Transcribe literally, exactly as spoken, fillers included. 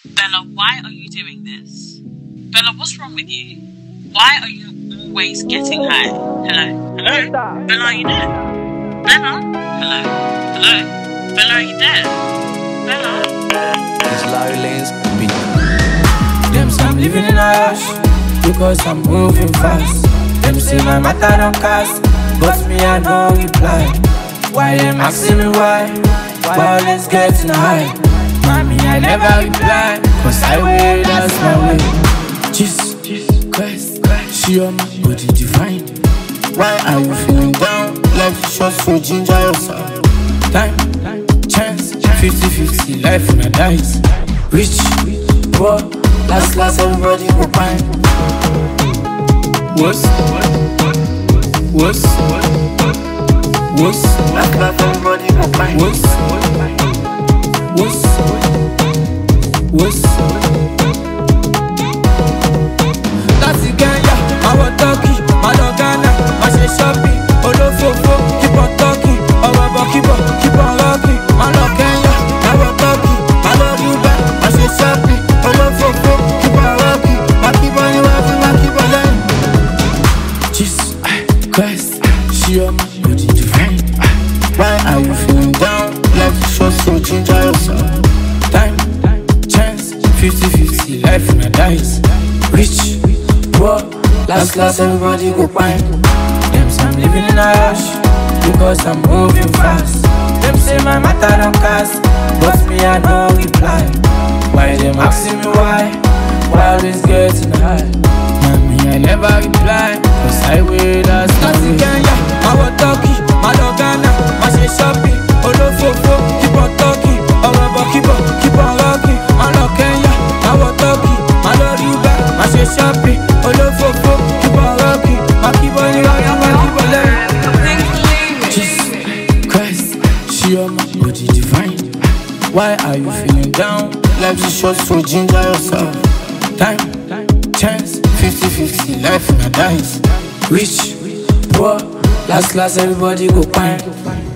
Bella, why are you doing this? Bella, what's wrong with you? Why are you always getting high? Hello? Hello? Bella, are you there? Bella? Hello? Hello? Bella, are you there? Bella? These low lanes be. Them say I'm living in a rush because I'm moving fast. Them say my matter don't cast, but me I no reply. Why them asking me why? Why always getting high? Mommy I never reply, cause I way, that's my way. Jesus Christ, she on my body divine. Why are you feeling down? Life is short, so ginger yourself. Time, chance, fifty fifty, life in a dice. Rich, poor, last last everybody go fine. What's What's What's last last everybody go fine. What's What's What's That's the Kenya, I want Turkey, I don't Ghana, I say shopping, Olofofo, keep on talking, oh Baba, keep on, keep on rocking, I love Kenya, I want Turkey, I love Dubai, I say shopping, Olofofo, keep on rocking, I keep on rocking, I keep on learning. Jesus Christ, she on my body divine. Why are you feeling down? Life is short, so ginger yourself. Time, chance, fifty fifty, life in a dice. Rich, poor, last last everybody go fine. Them say I'm living in a rush because I'm moving fast. Them say my matter don't cast, but me I no reply. Why them asking me why? Why always getting high? Mommy I never reply, cause I way, that's my way. Kenya, I want Turkey, I love Ghana, I say shopping, Olofofo, keep on talking, oh Baba, keep on, keep on rocking. I love Kenya, I want Turkey, I love Dubai, I say shopping, Olofofo, keep on rocking, I keep on rocking, I keep on learning. Jesus Christ, she on my body divine. Why are you feeling down? Life is short, so ginger yourself. Time, chance, fifty fifty, life in a dice. Rich, poor, last last everybody go fine.